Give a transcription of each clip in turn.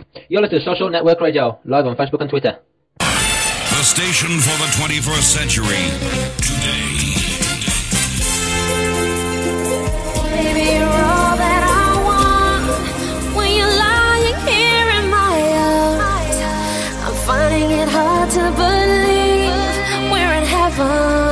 You're listening to Social Network Radio, live on Facebook and Twitter. The station for the 21st century, today. Baby, you're all that I want. When you're lying here in my arms, I'm finding it hard to believe we're in heaven.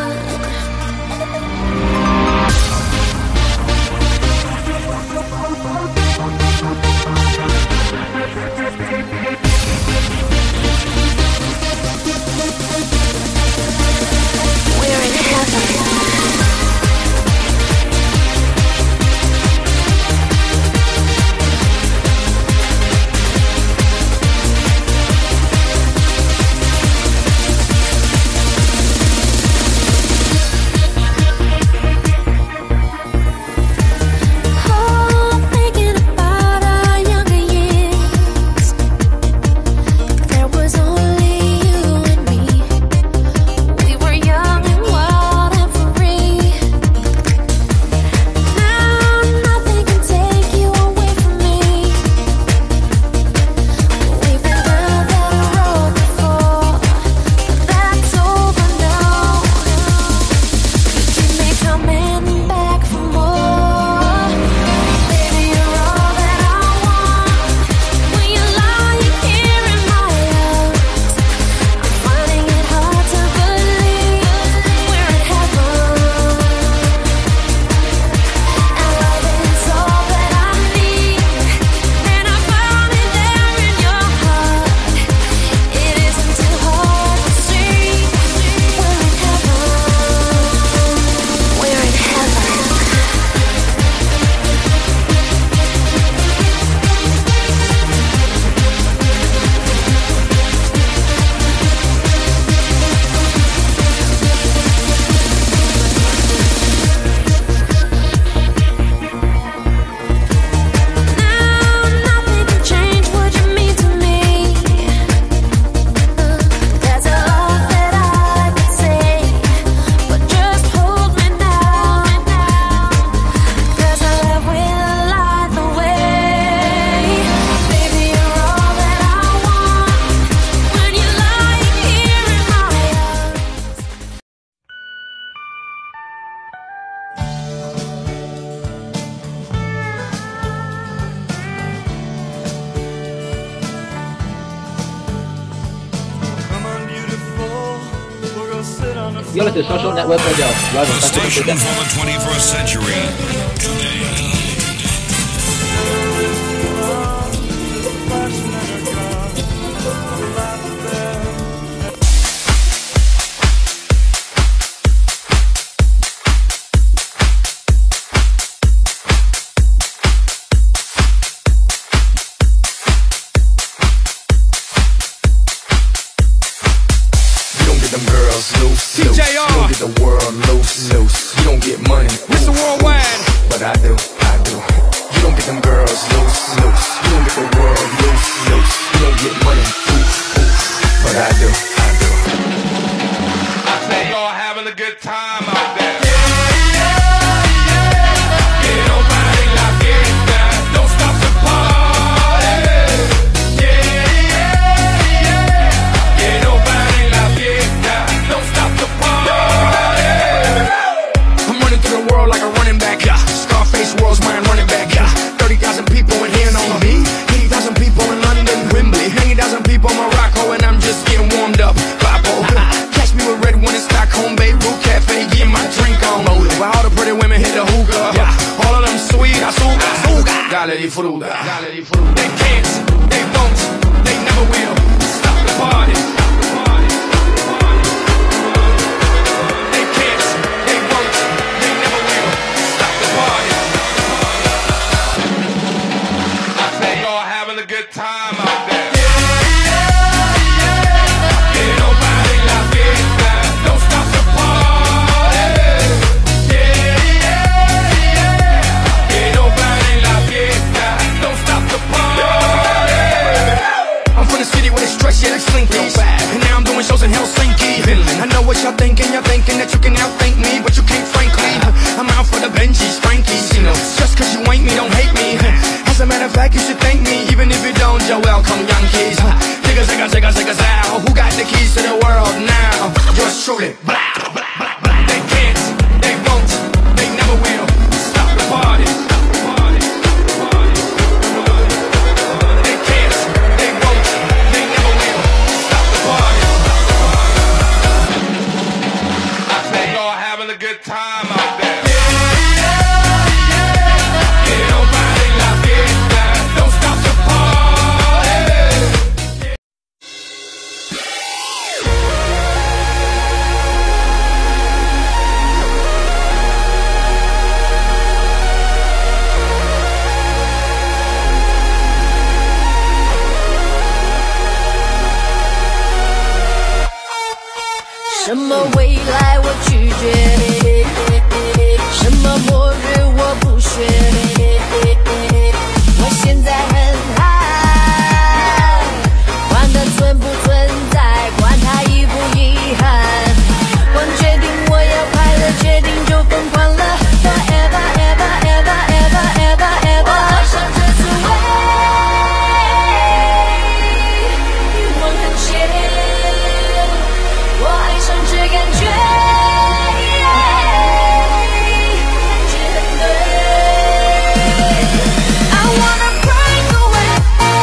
You're listening to Social Network Radio, live on The Facebook and station Twitter. for the 21st century, today. Them girls loose, loose. You don't get the world loose, loose. You don't get money, Mr. Worldwide. but I do, I do. You don't get them girls loose, loose. You don't get the world loose, loose. You don't get money, but I do, I do. I say y'all having a good time out there. They can't, they won't, they never will stop the party. They can't, they won't, they never will stop the party. I say y'all having a good time out there. Y'all thinking that you can outthink me, but you can't, frankly. I'm out for the Benjis, Frankies, you know. Just cause you ain't me, don't hate me. As a matter of fact, you should thank me, even if you don't. You're welcome, Yankees. Take us out. Who got the keys to the world now? Yours truly. They can't, they won't, they never will stop the party. They can't, they won't, they never will stop the party. I think y'all having a good time out there. 什么未来我拒绝，什么末日我不屑。我现在很嗨，管它存不存在，管它遗不遗憾。光决定我要快乐，决定就疯狂了。Forever ever ever ever ever ever， 我爱上这滋味，欲望很咸。我爱上这感觉，感觉很对。I wanna break away，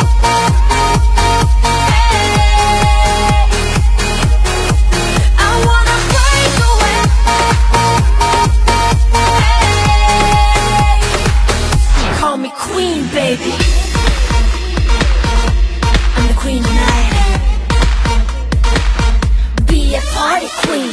I wanna break away。Call me queen, baby. I'm the queen tonight. Be a party queen.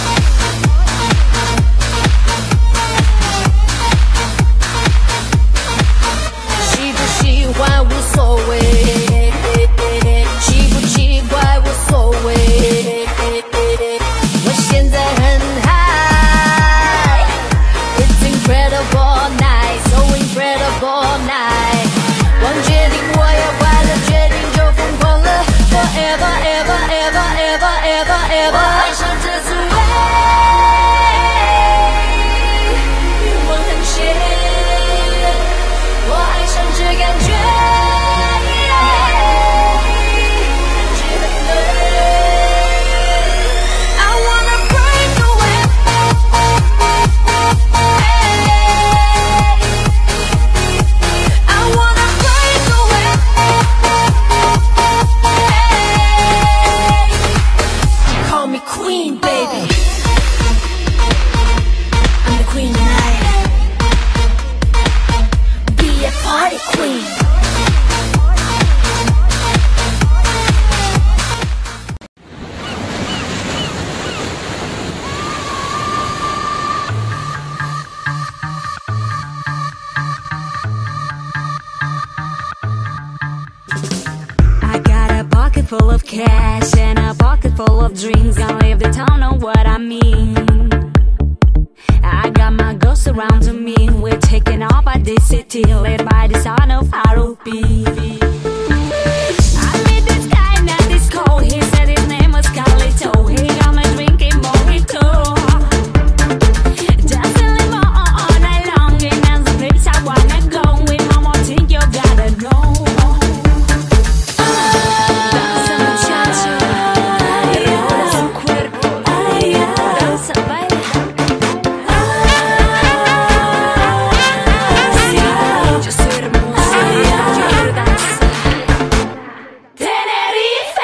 喜不喜欢无所谓，奇不奇怪无所谓。我现在很嗨 ，It's incredible night, so incredible night。光决定我要快乐，决定就疯狂了。Forever ever ever ever ever ever， 我爱上这滋味，欲望很咸。我爱上这感觉，感觉很对。I wanna break away， I wanna break away。Call me queen, baby. I'm the queen tonight. Be a party queen. I got a pocket full of cash and a pocket full of dreams. Gonna leave the town, know what I mean. I got my girls surrounding me. We're taking off by this city, led by the sound of R.O.B. I met this guy, not this cold. He said his name was Carlito. He got me drinking mojito. Dancing limon all night long, and that's the place I wanna go. With one more thing you gotta know. Danza muchacho, rola su cuerpo, danza, baila. Yo soy hermosa, yo quiero danzar. Tenerife.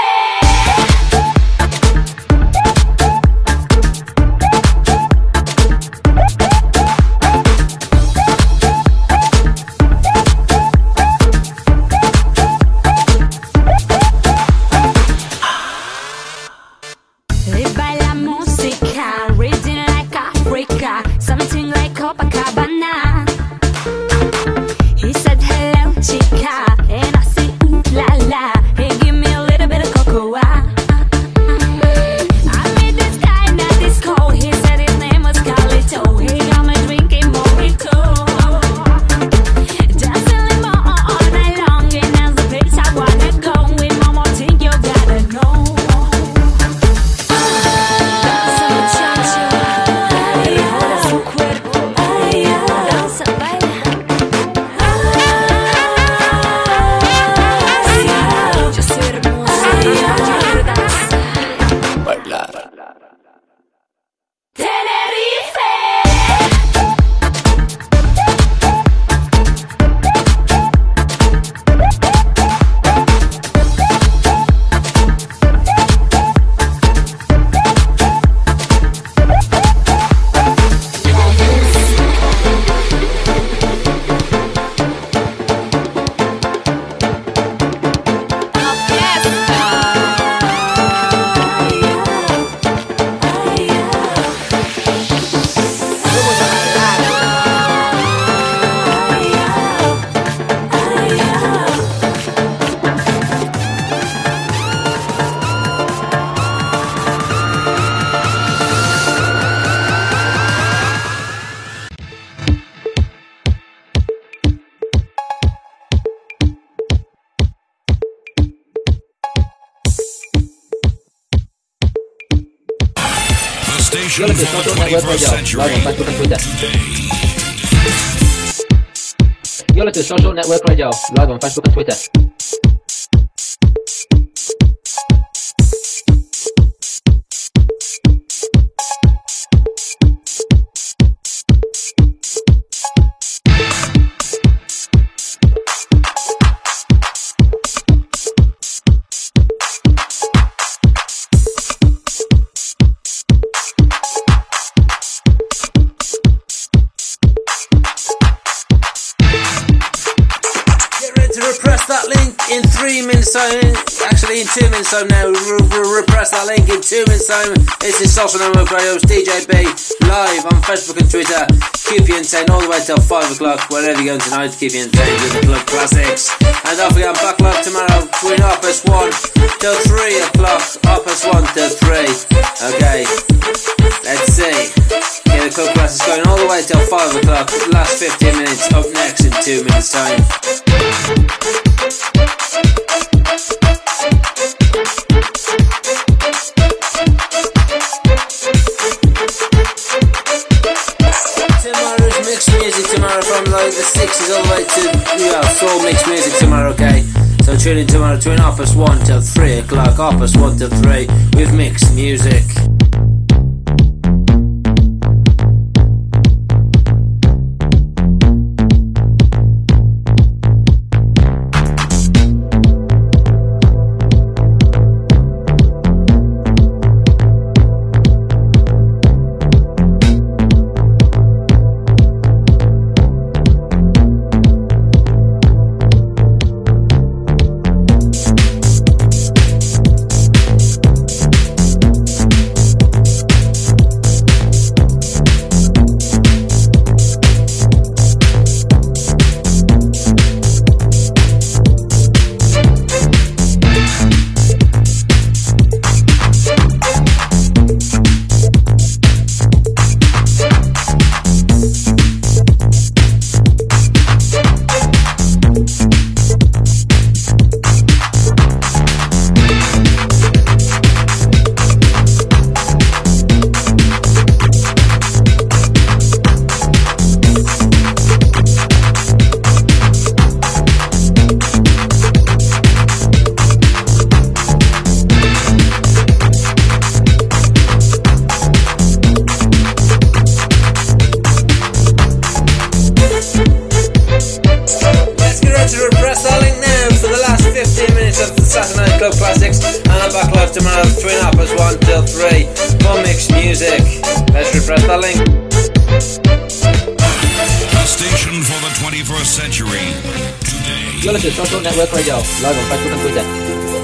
Live by la música, reading like Africa, something like Copacabana. He said hello chica, and I say ooh la la. He give me a little bit of cocoa. I met this guy, not this cold. He said his name was Carlito. He got me drinking mojito. Dancing limon all night long, and that's the place I wanna go. With one more thing you gotta know. Danza muchacho, rola su cuerpo, danza, baila. station You're for listening to the Social Network 21st Radio, live century. on Facebook and Twitter. You're listening to Social Network Radio, live on Facebook and Twitter. That link in 3 minutes time, actually in 2 minutes time now. Repress that link in 2 minutes time. This is Social Network Radio's DJ B live on Facebook and Twitter. Keep you entertained all the way till 5 o'clock. Wherever you're going tonight, keep you entertained with the club classics. And don't forget, I'm back live tomorrow between 1:30 till 3 o'clock. 1:30 till 3. Okay, let's see. Get the club classics going all the way till 5 o'clock. Last 15 minutes up next in 2 minutes time. Tomorrow's mixed music tomorrow from like the 60s all the way to soul mixed music tomorrow, okay? So tune in tomorrow between 1:30 till 3 o'clock, 1:30 till 3 with mixed music. Tomorrow between 1:30 till 3 for mixed music. Let's refresh that link. The station for the 21st century. Today. You're listening to Social Network Radio, live on Facebook and Twitter.